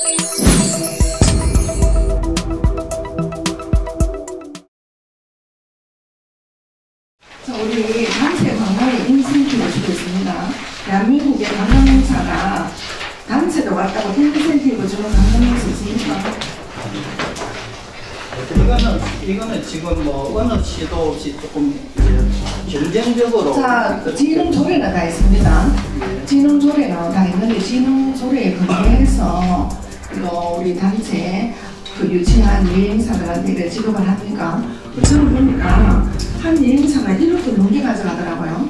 우리 단체 관광에 인센티브를 주고 있습니다. 대한민국의 관광공사가 단체도 왔다고 인센티브 주는 관광공사 있습니까? 이거는 지금 뭐 어느 시도 없이 조금 경쟁적으로. 자, 진흥조례가 다 있습니다. 진흥조례가 다 있는데 진흥조례에 근거해서 이거 우리 단체 그 유치한 여행사들한테 지급을 합니까? 저는 보니까 한 여행사가 1억도 넘게 가져가더라고요.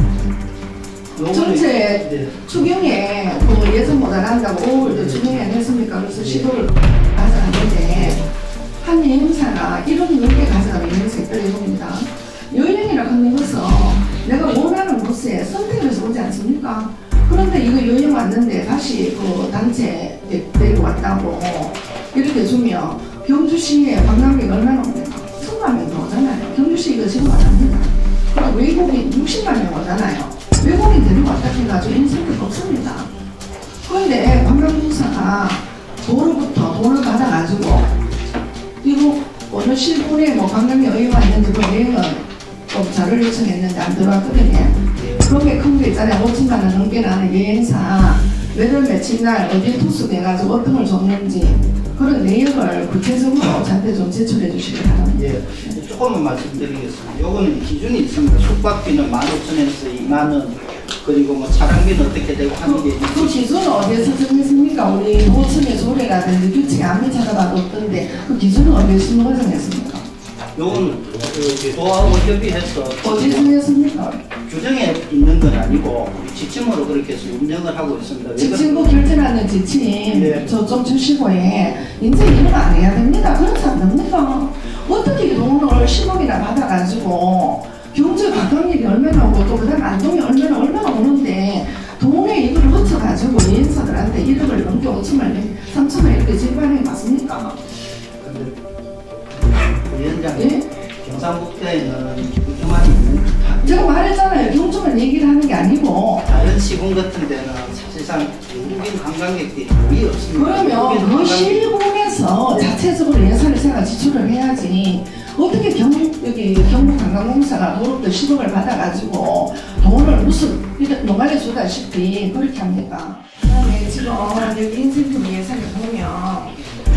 전체 추경에 그 예산보다 난다고 5월도 추경이 안 했습니까? 그래서 시도를 가져갔는데 한 여행사가 1억 넘게 가져가는 여행사 있다고 봅니다. 여행이라 하는 것은 내가 원하는 곳에 선택해서 오지 않습니까? 그런데 이거 여행 왔는데 다시 그 단체 데려왔다고 이렇게 주면 경주시에 관광객 얼마나 옵니까? 1000만 명이 오잖아요. 경주시 이거 지금 안 합니다. 그리고 외국인 60만 명 오잖아요. 외국인 데려왔다 해가지고 인센티브 없습니다. 그런데 관광공사가 도로부터 돈을 받아가지고 이거 어느 시군에 뭐 관광객 어디 왔는지 그 여행은 좀 자료를 요청했는데 안 들어왔거든요. 그렇게 큰 거 있잖아요. 5천만 원 넘게 나는 여행사 몇월 며칠 날 어디에 투숙해가지고 어떤 걸 줬는지 그런 내역을 구체적으로 저한테 좀 제출해 주시기 바랍니다. 예, 조금만 말씀드리겠습니다. 요거는 기준이 있습니다. 숙박비는 15,000원에서 2만원, 그리고 뭐 차량비는 어떻게 되고 하는 게 그 기준은 어디에서 정했습니까? 우리 노천의 조례라든지 규칙에 아무리 찾아봐도 없던데 그 기준은 어디에서 누가 정했습니까? 요건 그 도하고 협의해서 어디 정했습니까? 규정에 있는 건 아니고 지침으로 그렇게 해서 운영을 하고 있습니다. 지침부 결정하는 지침 네. 저 좀 주시고 이제 이런 거 안 해야 됩니다. 그런 사람 됩니까? 어떻게 돈을 10억이나 받아가지고 경주 관광객이 얼마나 오고 또 그다음 안동이 얼마나 오는데 돈에 이걸 헛쳐가지고 여행사들한테 1억을 넘게 5천만 3천만 이렇게 지급하는 게 맞습니까? 근데 위원장님, 예? 경상북도에는 경주만 있는 제가 말했잖아요. 경주만 얘기를 하는 게 아니고 다른 시군 같은 데는 사실상 외국인 관광객들이 거의 없습니다. 그러면 그 시군에서 자체적으로 예산을 제가 지출을 해야지 어떻게 여기 경북관광공사가 도로부터 10억을 받아가지고 돈을 무슨 노가리 주다시피 그렇게 합니까? 그다음에 지금 여기 인센티브 예산을 보면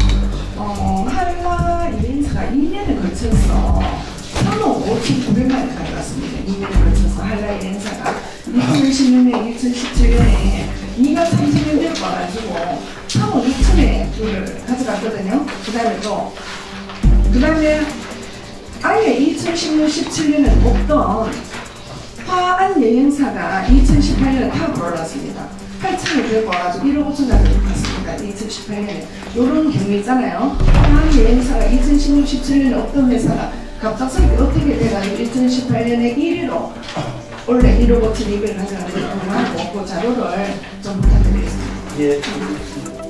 한라 여행사가 2년에 걸쳐서 3억 5,900만 원 가져갔습니다. 2년에 걸쳐서 한라 여행사가 2016년, 2017년에 2만 3천여 명 와가지고 3억 2천에 그걸 가져갔거든요. 그 다음에 아예 2016, 17년에 없던 화안 여행사가 2018년에 탁 올랐습니다. 8천을 들고 와가지고 1억 5천 가지고 갔습니다. 2018년에. 이런 경우 있잖아요. 화안 여행사가 2016, 17년에 없던 회사가 갑작스럽게 어떻게 돼가지고 2018년에 1위로 원래 1억 5천 200을 가져가는 경우하고 그 자료를 좀 부탁드리겠습니다. 예.